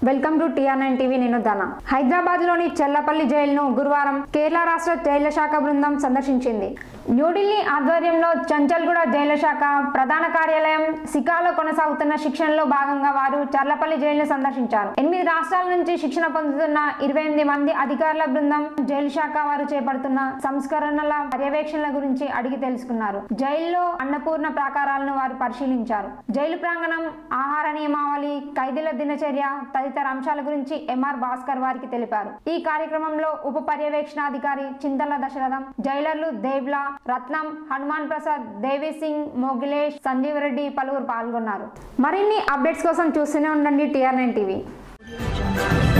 Welcome to TR9TV. నేను ధన. హైదరాబాద్ లోని చెల్లపల్లి జైలును గురువారం కేరళ రాష్ట్ర జైళ్ల శాఖ బృందం సందర్శించింది. న్యూఢిల్లీ ఆధ్వర్యంలో చంచల్గూడ జైళ్ల శాఖ ప్రధాన కార్యాలయం సికాలో కొనసాగుతున్న శిక్షణలో భాగంగా వారు చర్లపల్లి జైలును సందర్శించారు. 8 రాష్ట్రాల నుంచి శిక్షణ పొందుతున్న 28 మంది అధికారుల బృందం జైలు శాఖ వారు చేపడుతున్న సంస్కరణల పర్యవేక్షణల గురించి అడిగి తెలుసుకున్నారు. జైల్లో అన్నపూర్ణ ప్రాకారాలను వారు పరిశీలించారు. జైలు ప్రాంగణం, ఆహార నియమావళి, ఖైదీల దినచర్య తదితర అంశాల గురించి MR భాస్కర్ వారికి తెలిపారు. ఈ కార్యక్రమంలో ఉప పర్యవేక్షణాధికారి చింతల దశరథం, జైలర్లు దేవ్లా, రత్నం, హనుమాన్ ప్రసాద్, దేవి సింగ్, మోగిలేష్, సంజీవ్ రెడ్డి పలువురు పాల్గొన్నారు. మరిన్ని అప్డేట్స్ కోసం చూస్తూనే ఉండండి TR9TV.